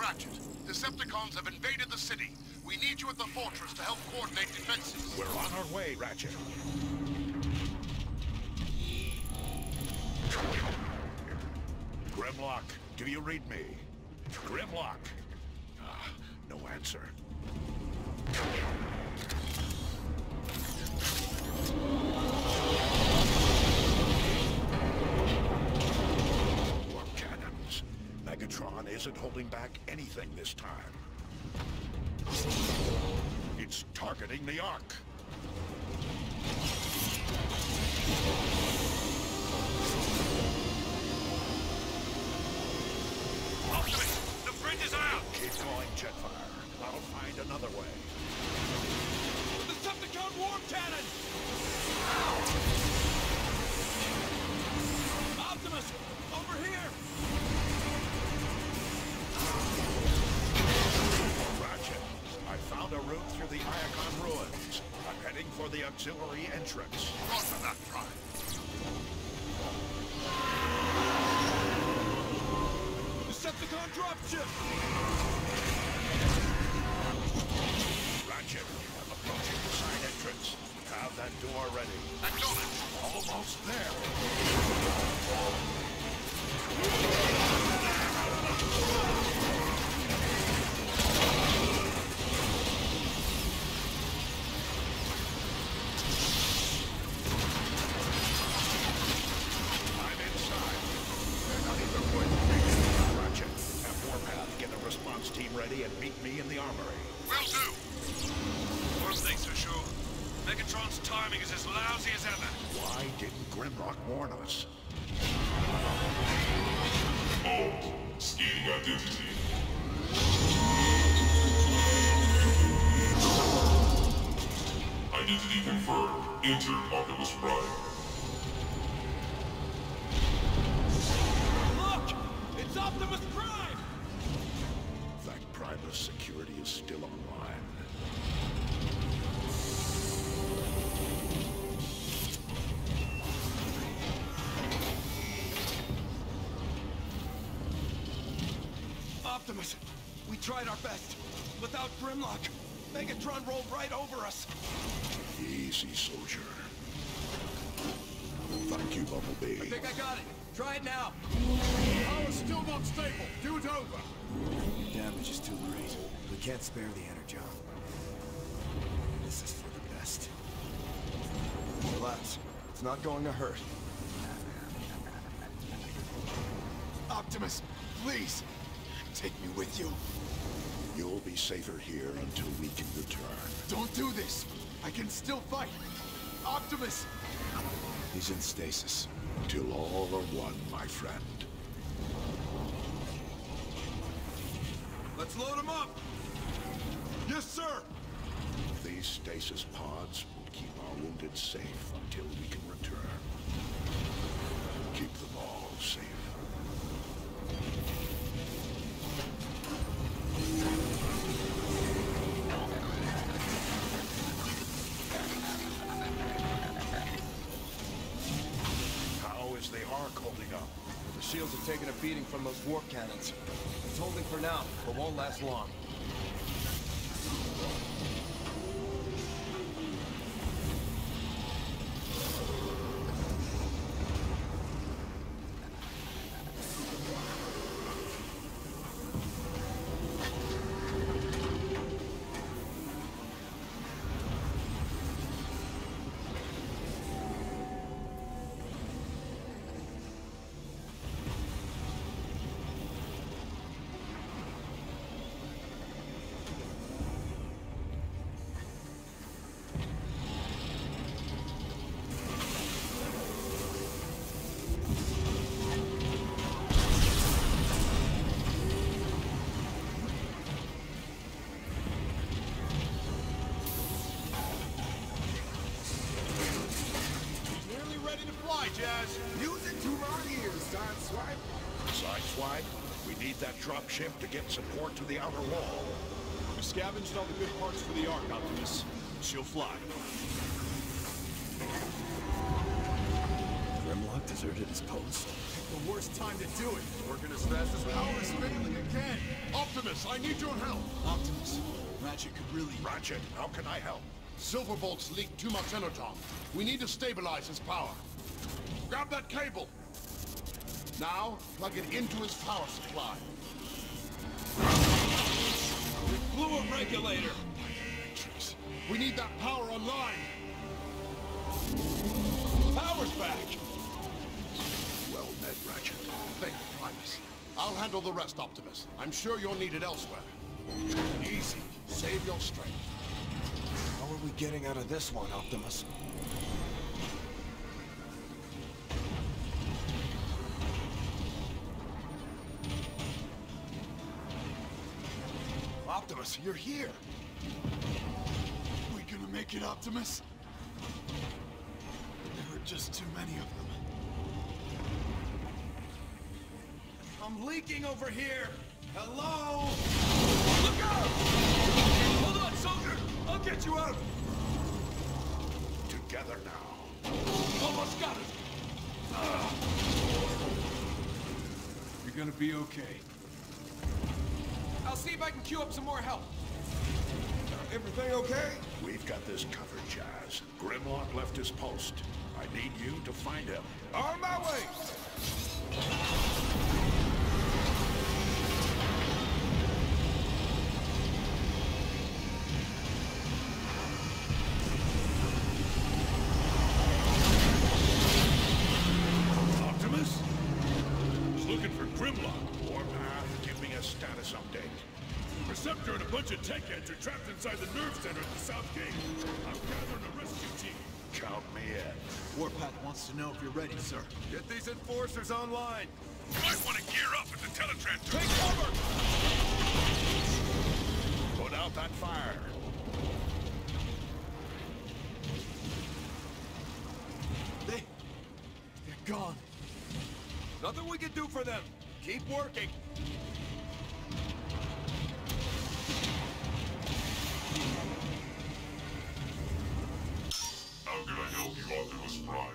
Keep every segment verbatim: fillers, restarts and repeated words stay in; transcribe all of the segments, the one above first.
Ratchet. Decepticons have invaded the city. We need you at the fortress to help coordinate defenses. We're on our way, Ratchet. Grimlock, do you read me? Grimlock! Ah, no answer. Warp cannons. Megatron isn't holding back anything this time. It's targeting the Ark. Optimus, the bridge is out! Keep going, Jetfire. I'll find another way. Decepticon warp cannon! Optimus, over here! Ratchet, I found a route through the Iacon ruins. I'm heading for the auxiliary entrance. Roger that, Prime. Decepticon dropship! Ratchet, I'm approaching the side entrance. Have that door ready. Acknowledge. Almost there. I'm inside. They're not even going to make it. Ratchet, have Warpath get a response team ready and meet me in the armory. Will do. One thing's for sure. Megatron's timing is as lousy as ever. Why didn't Grimlock warn us? Alt. Scanning identity. Identity confirmed. Enter Optimus Prime. Look! It's Optimus Prime! Thank Primus security is still online. Optimus, we tried our best. Without Grimlock, Megatron rolled right over us. Easy, soldier. Thank you, Bumblebee. I think I got it. Try it now. Power's still not stable. Do it over. Damage is too great. We can't spare the energon. This is for the best. Relax. It's not going to hurt. Optimus, please, take me with you. You'll be safer here until we can return. Don't do this. I can still fight. Optimus! He's in stasis. Till all are one, my friend. Let's load him up! Yes, sir! These stasis pods will keep our wounded safe until we can return. Keep them all safe. How is the Ark holding up? The shields have taken a beating from those warp cannons. It's holding for now, but won't last long. Jazz. Music to my ears, Sideswipe. Sideswipe, we need that dropship to get support to the outer wall. We scavenged all the good parts for the Ark, Optimus. She'll fly. Grimlock deserted his post. The worst time to do it. Working as fast as power is failing again. Optimus, Optimus, I need your help! Optimus, Ratchet could really... Ratchet, how can I help? Silverbolt's leaked too much energon. We need to stabilize his power. Grab that cable! Now, plug it into his power supply. Blew a regulator! Matrix. We need that power online! Power's back! Well met, Ratchet. Thank you, Primus. I'll handle the rest, Optimus. I'm sure you're needed elsewhere. Easy. Save your strength. How are we getting out of this one, Optimus? Optimus, you're here! We gonna make it, Optimus? There are just too many of them. I'm leaking over here! Hello? Look out! Hold on, soldier! I'll get you out! Together now. Almost got it! Uh. You're gonna be okay. I'll see if I can queue up some more help. Uh, everything okay? We've got this covered, Jazz. Grimlock left his post. I need you to find him. On my way! Optimus? He's looking for Grimlock. Warpath, give me a status update. Receptor and a bunch of tech heads are trapped inside the nerve center at the south gate. I'm gathering a rescue team. Count me in. Warpath wants to know if you're ready, sir. Get these enforcers online. You might want to gear up at the Teletran. Take cover! Put out that fire. They... they're gone. Nothing we can do for them. Keep working. How can I help you, Optimus Prime?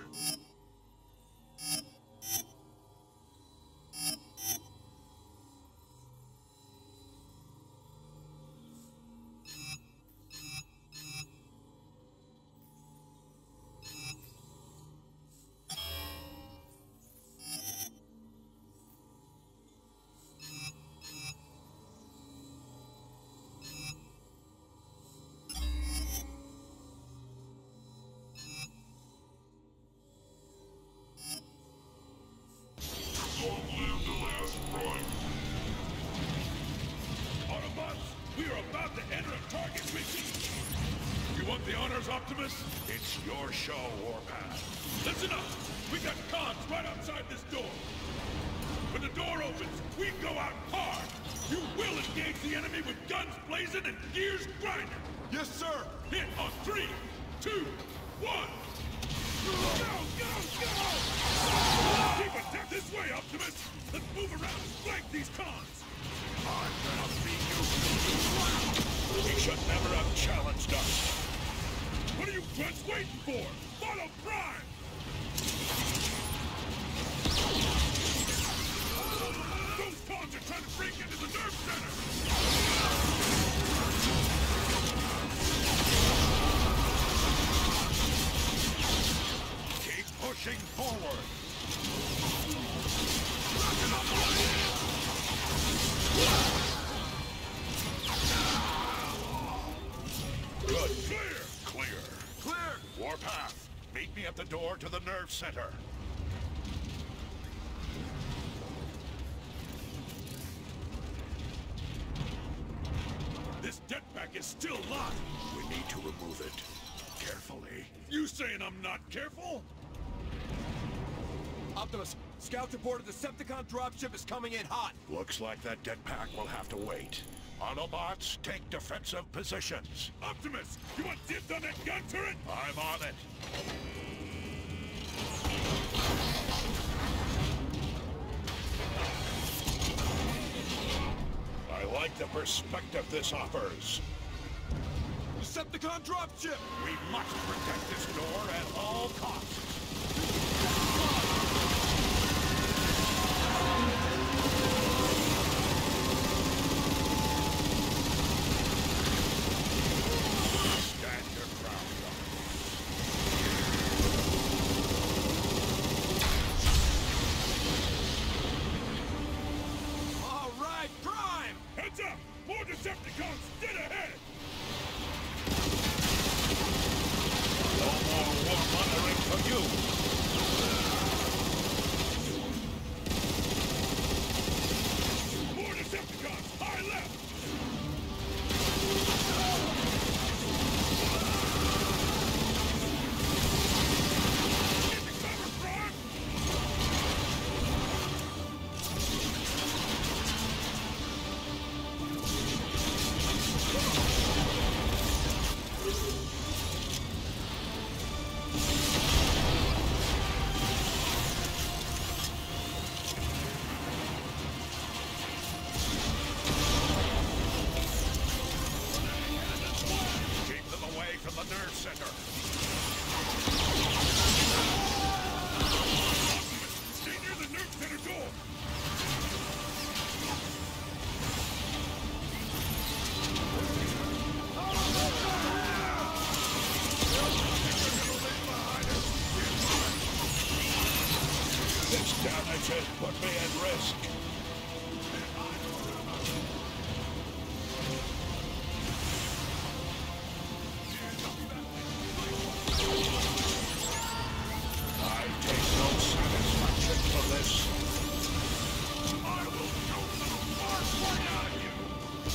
Long live the last Prime. Autobots, we are about to enter a target mission. You want the honors, Optimus? It's your show, Warpath. Listen up! We got cons right outside this door. When the door opens, we go out hard. You will engage the enemy with guns blazing and gears grinding. Yes, sir! Hit on three, two, one. Go, go, go! Keep attack this way, Optimus! Let's move around and flank these cons! I'm gonna beat you. He should never have challenged us. What are you grunts waiting for? Follow Prime! Those cons are trying to break into the nerve center! Keep pushing forward. Good. Clear! Clear. Clear! Warpath, meet me at the door to the nerve center. This jetpack is still locked! We need to remove it. Carefully. You saying I'm not careful? Optimus, scouts reported the Decepticon dropship is coming in hot. Looks like that jetpack will have to wait. Autobots, take defensive positions. Optimus, you want dibs on that gun turret? I'm on it. I like the perspective this offers. Decepticon dropship! We must protect this door at all costs. nerve center. Stay near the nerve center door. This damage has put me at risk. I take no satisfaction from this. I will show some more fight out of you.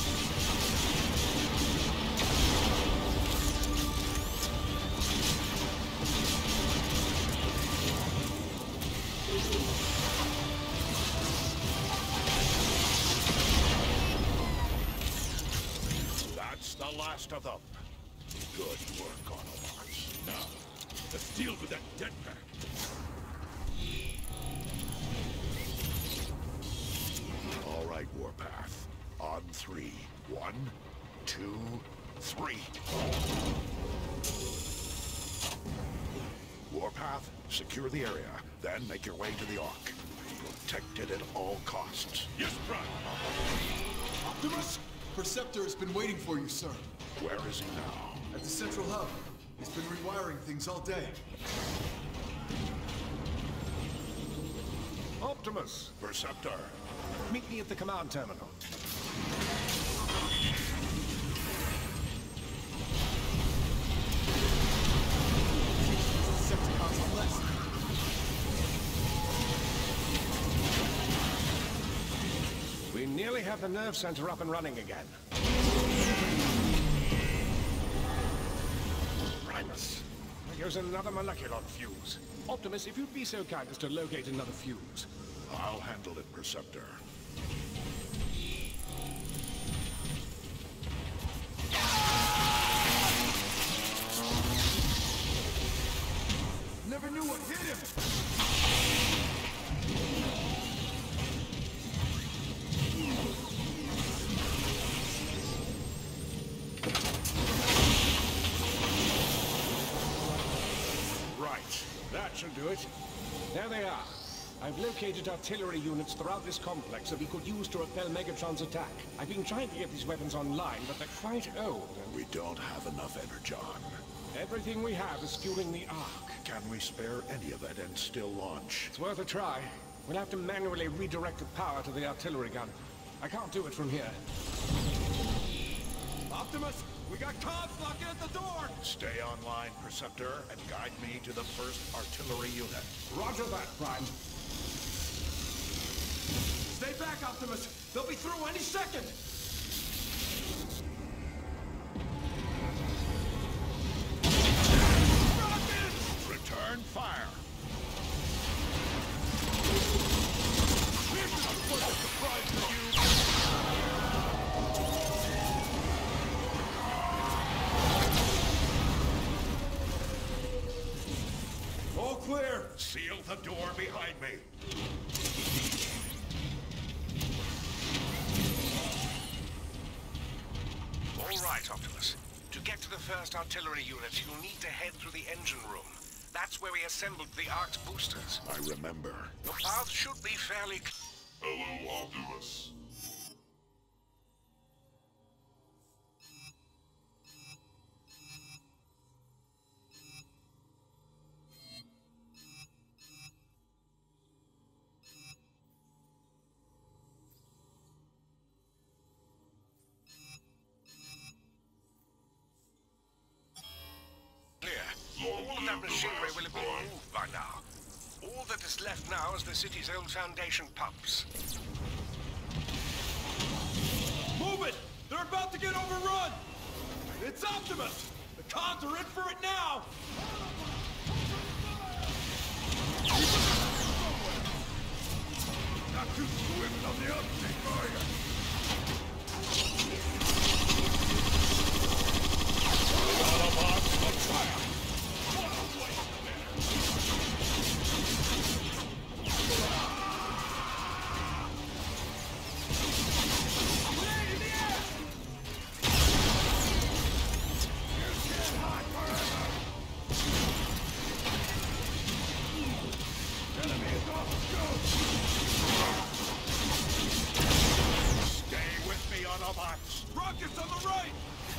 That's the last of them. Good work, Autobots. Now, let's deal with that jetpack. All right, Warpath. On three. One, two, three. Warpath, secure the area, then make your way to the Ark. Protect it at all costs. Yes, Prime. Optimus! Perceptor has been waiting for you, sir. Where is he now? At the central hub. He's been rewiring things all day. Optimus, Perceptor. meet me at the command terminal. Decepticons are less. We nearly have the nerve center up and running again. Primus, there goes another molecular fuse. Optimus, if you'd be so kind as to locate another fuse. I'll handle it, Perceptor. Never knew what hit him! Right, that should do it. There they are. I've located artillery units throughout this complex that we could use to repel Megatron's attack. I've been trying to get these weapons online, but they're quite old. and We don't have enough Energon. Everything we have is fueling the Ark. Can we spare any of it and still launch? It's worth a try. We'll have to manually redirect the power to the artillery gun. I can't do it from here. Optimus, we got cops blocking at the door! Stay online, Perceptor, and guide me to the first artillery unit. Roger that, Prime. Stay back, Optimus! They'll be through any second! Return fire! This is a pleasant surprise for you. All clear! Seal the door behind me. All right, Optimus. To get to the first artillery unit, you'll need to head through the engine room. That's where we assembled the Ark's boosters. I remember. The path should be fairly clear. Hello, Optimus. All that machinery will have been moved by now. All that is left now is the city's old Foundation pumps. Move it! They're about to get overrun! It's Optimus! The cons are in for it now! Not too swift on the uptake, are you? Autobots for triumph! Hot burn! robots! Rockets on the right!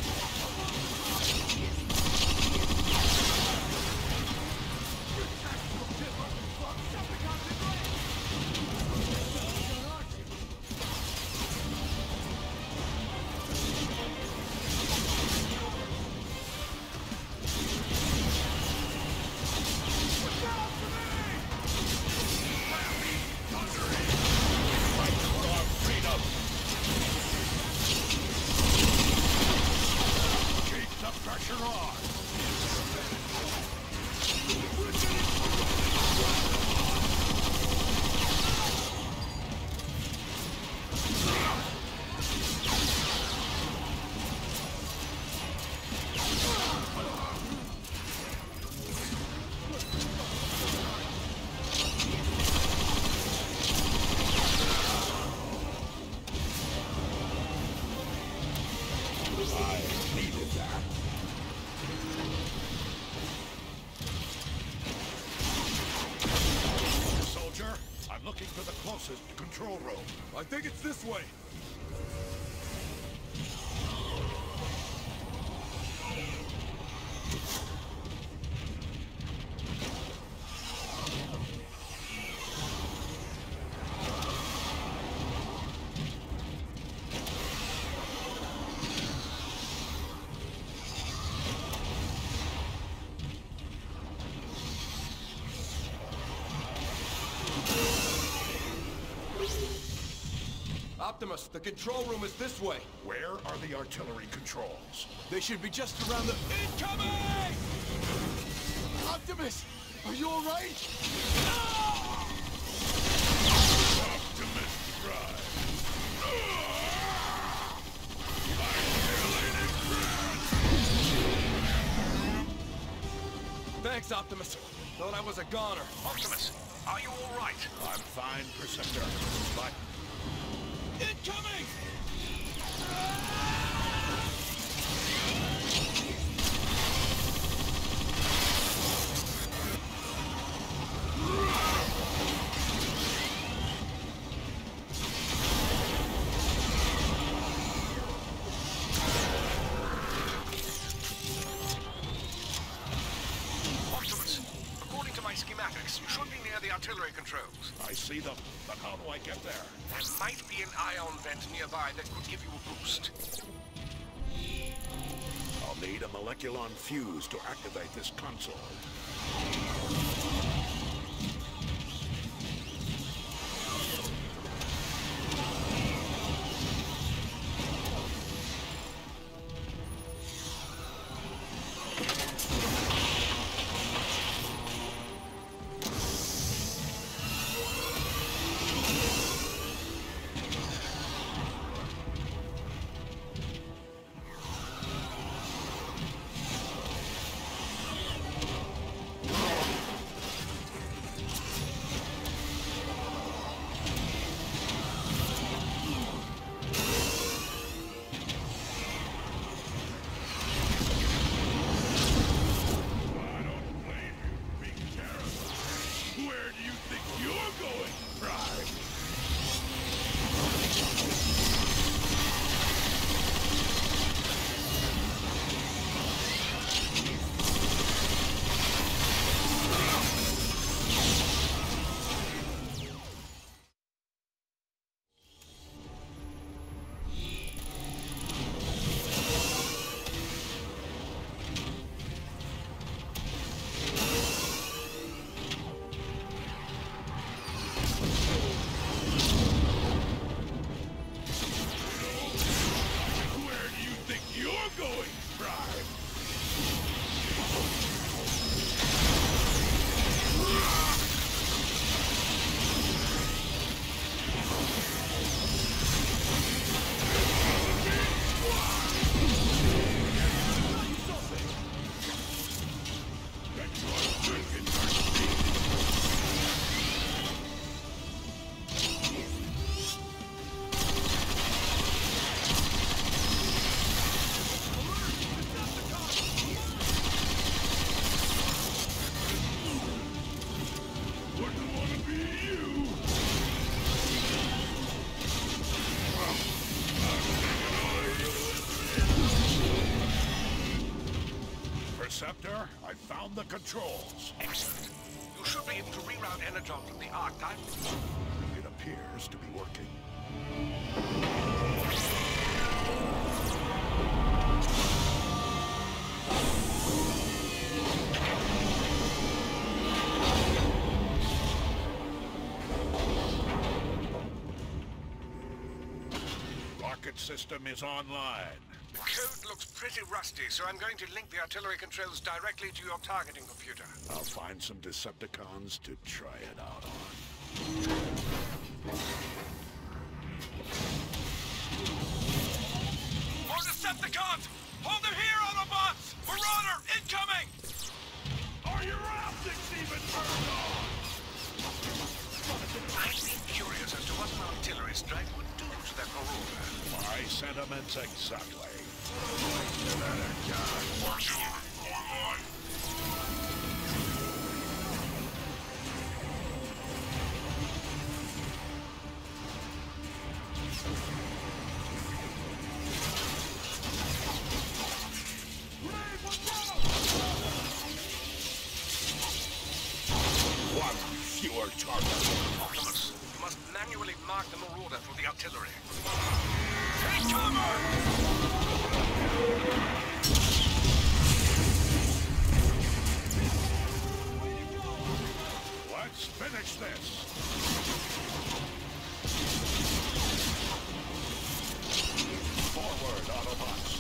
Control room. I think it's this way. Optimus, the control room is this way. Where are the artillery controls? They should be just around the... Incoming! Optimus, are you all right? Optimus Prime. Thanks, Optimus. Thought I was a goner. Optimus, are you all right? I'm fine, Perceptor, but... Incoming! Optimus, according to my schematics, you should be near the artillery controls. I see them, but how do I get there? There might be an ion vent nearby that could give you a boost. I'll need a moleculon fuse to activate this console. Receptor, I found the controls. Excellent. You should be able to reroute Energon from the Archive. It appears to be working. Rocket system is online. The code looks pretty rusty, so I'm going to link the artillery controls directly to your targeting computer. I'll find some Decepticons to try it out on. More Decepticons! Hold them here, Autobots! Marauder, incoming! Are your optics even turned on? I'd be curious as to what an artillery strike would do to that Marauder. My sentiments exactly. One fewer target. Optimus, you must manually mark the Marauder for the artillery. Take cover! Let's finish this. Forward, Autobots.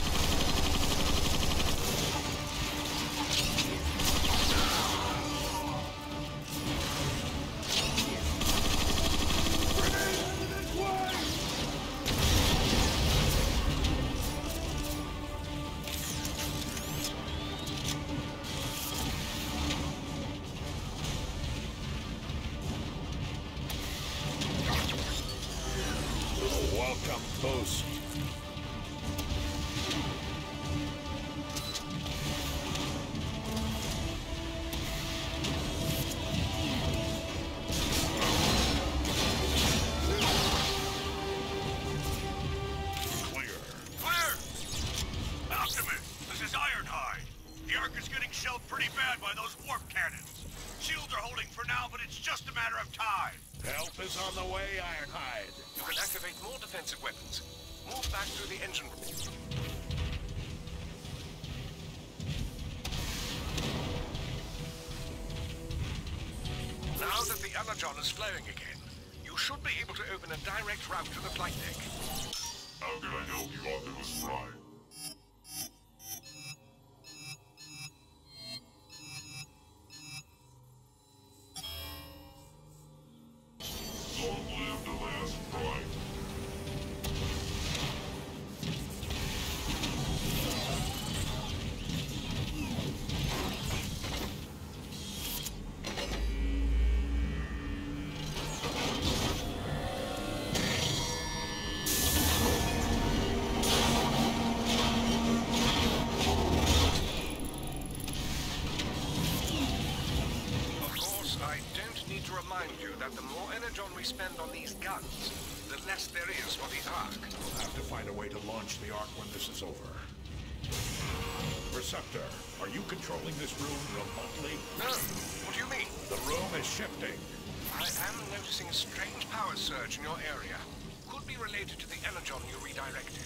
Welcome, boost. Clear. Clear! Optimus, this is Ironhide. The Ark is getting shelled pretty bad by those warp cannons. Shields are holding for now, but it's just a matter of time. Help is on the way, Ironhide. You can activate more defensive weapons. Move back through the engine room. Now that the Energon is flowing again, you should be able to open a direct route to the flight deck. How can I help you, Optimus Prime? Long live the last Prime. Remind you that the more energon we spend on these guns, the less there is for the Ark. We'll have to find a way to launch the Ark when this is over. Receptor, are you controlling this room remotely? No. What do you mean? The room is shifting. I am noticing a strange power surge in your area. Could be related to the energon you redirected.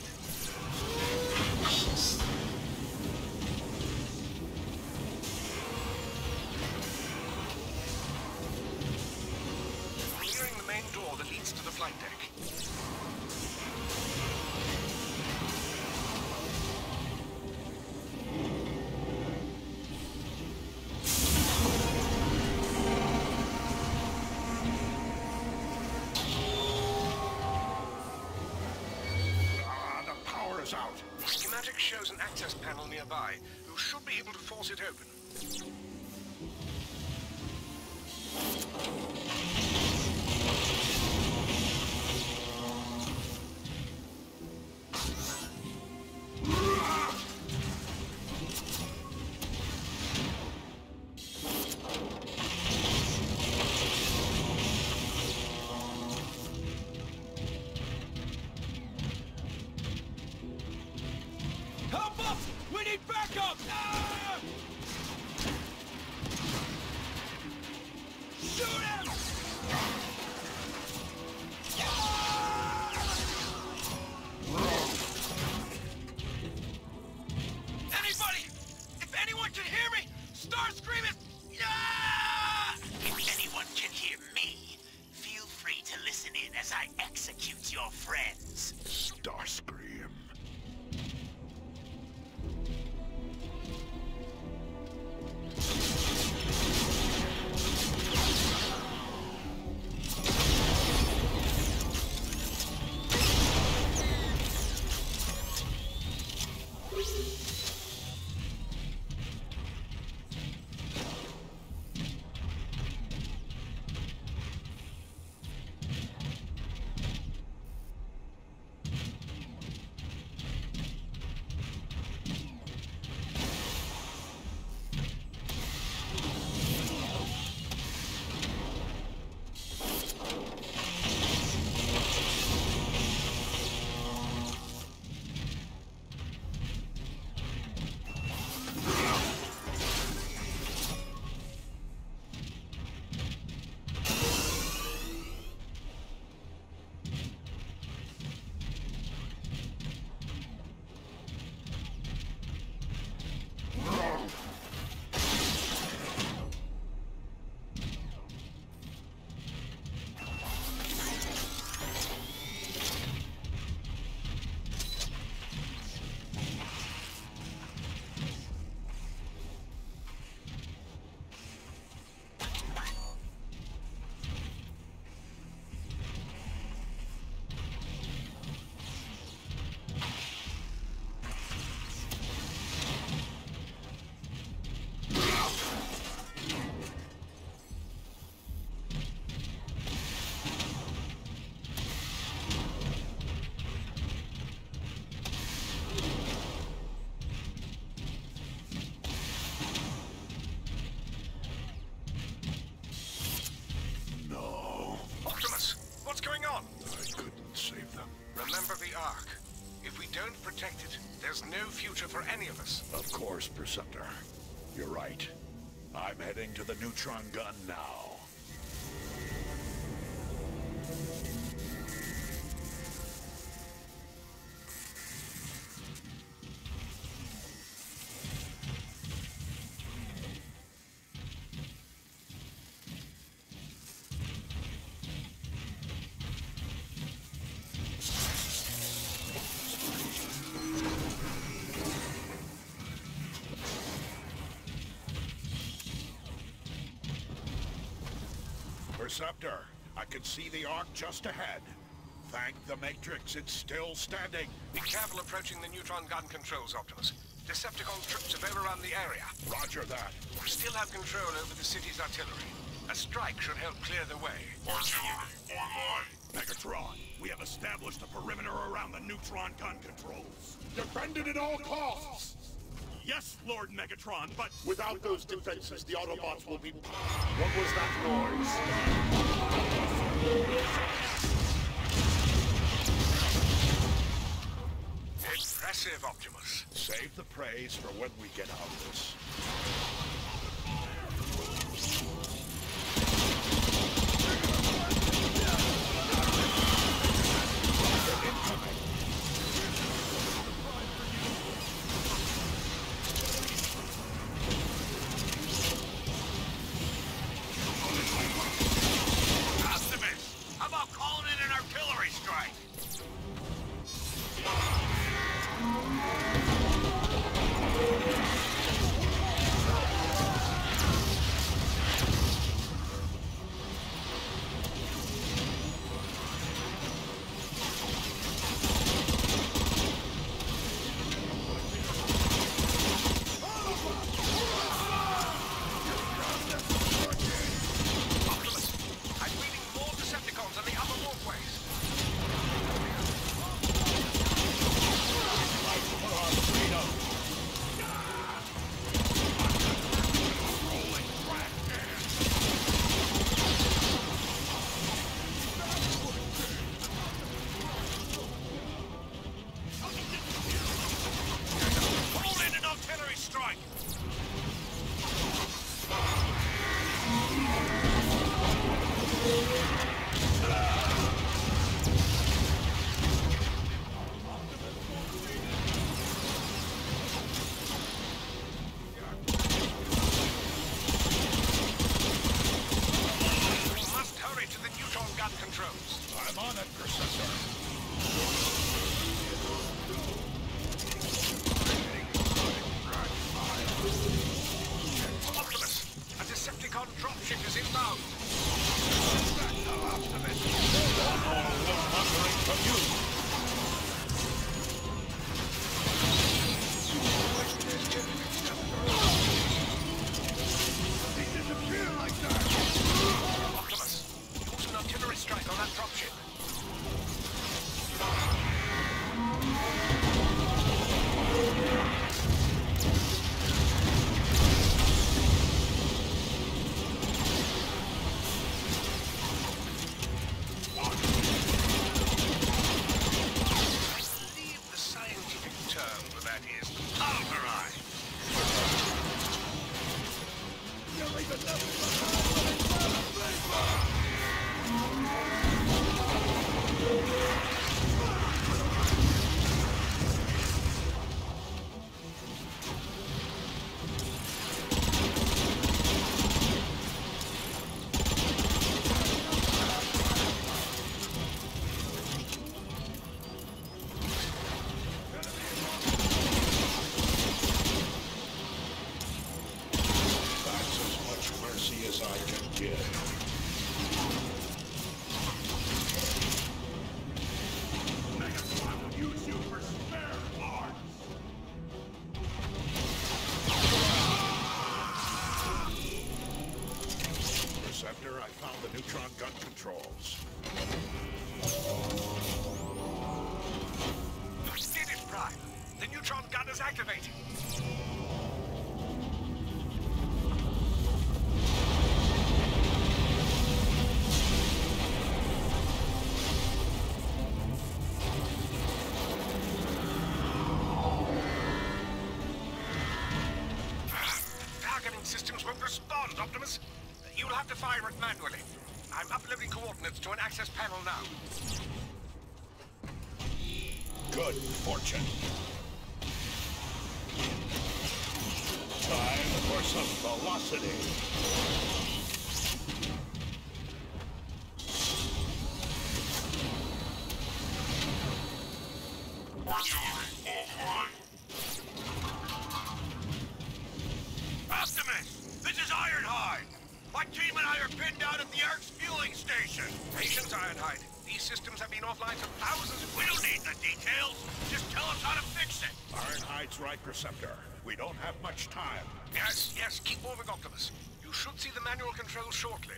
Clearing the main door that leads to the flight deck. Out. The schematic shows an access panel nearby. You should be able to force it open. Help us! We need backup! Ah! don't protect it, there's no future for any of us. Of course, Preceptor. You're right. I'm heading to the neutron gun now. Perceptor, I can see the Ark just ahead. Thank the Matrix, it's still standing. Be careful approaching the neutron gun controls, Optimus. Decepticon troops have overrun the area. Roger that. We still have control over the city's artillery. A strike should help clear the way. Artillery, online. Megatron, we have established a perimeter around the neutron gun controls. Defend it at all costs! Yes, Lord Megatron, but... Without those defenses, the Autobots will be... What was that noise? Impressive, Optimus. Save the praise for when we get out of this. Activating. have to fire it manually. I'm uploading coordinates to an access panel now. Good fortune. Time for some velocity. Optimus! This is Ironhide! My team and I are pinned out at the Ark's fueling station! Patience, Ironhide. These systems have been offline for thousands of We don't need the details! Just tell us how to fix it! Ironhide's right, Perceptor. We don't have much time. Yes, yes, keep moving, Optimus. You should see the manual controls shortly.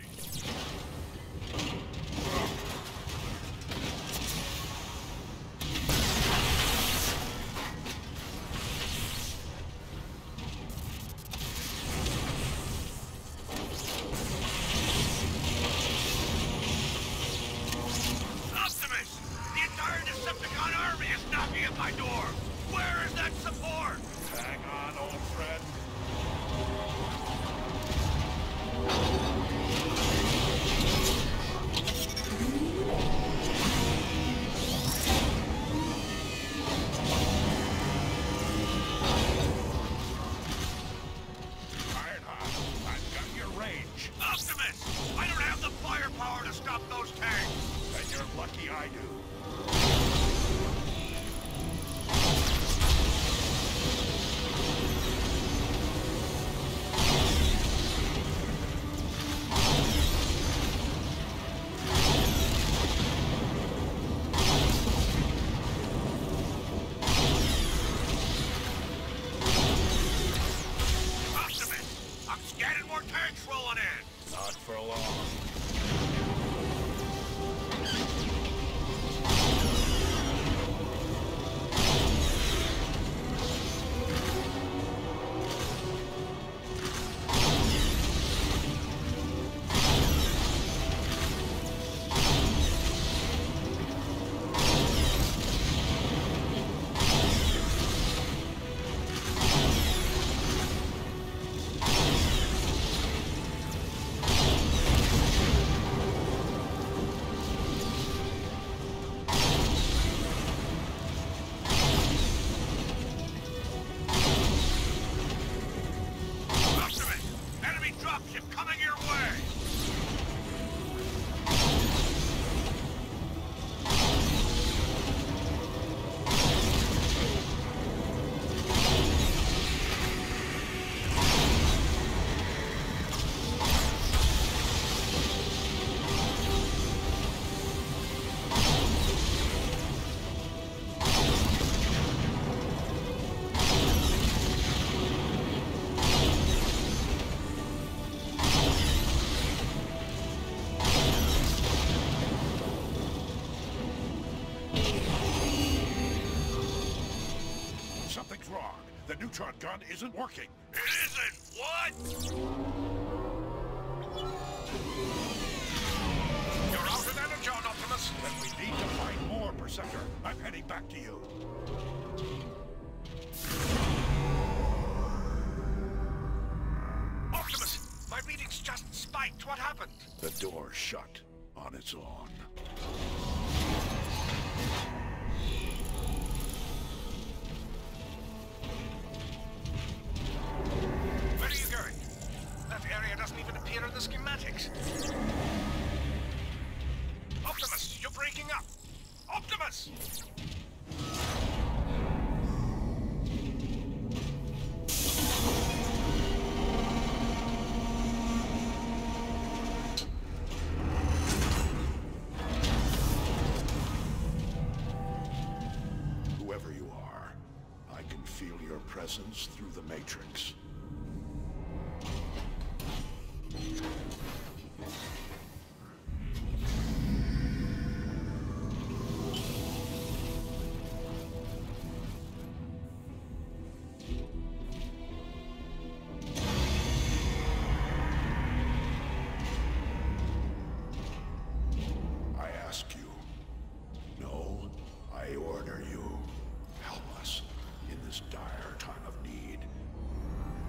Optimus! The entire Decepticon army is knocking at my door! Where is that support? Hang on, old friend. Ironhide, I've got your range. Optimus! I don't have the firepower to stop those tanks! And you're lucky I do. Optimus! I'm scanning more tanks rolling in! Not for long. Optimus! Enemy dropship coming your way! Something's wrong. The neutron gun isn't working. It isn't! What? You're out of energon, Optimus. Then we need to find more, Perceptor. I'm heading back to you. Optimus, my readings just spiked. What happened? The door shut on its own. Where are you going? That area doesn't even appear in the schematics. Optimus, you're breaking up! Optimus! Whoever you are, I can feel your presence through the Matrix. I ask you. No, I order you. Help us in this dire time of need.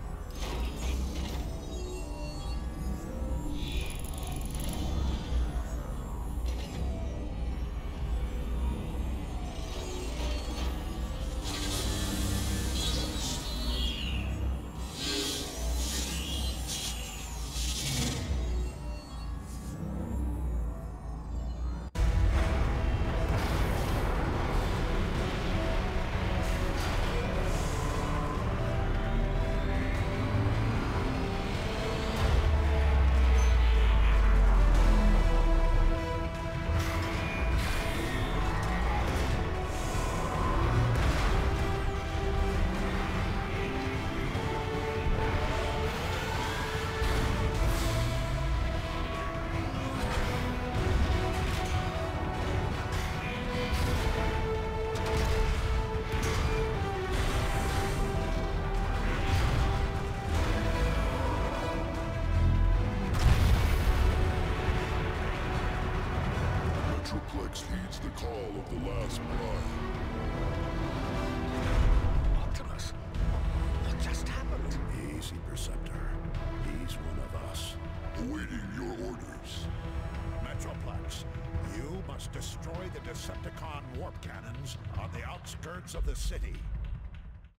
Metroplex heeds the call of the last bride. Optimus, what just happened? Easy, Perceptor. He's one of us. Awaiting your orders. Metroplex, you must destroy the Decepticon warp cannons on the outskirts of the city.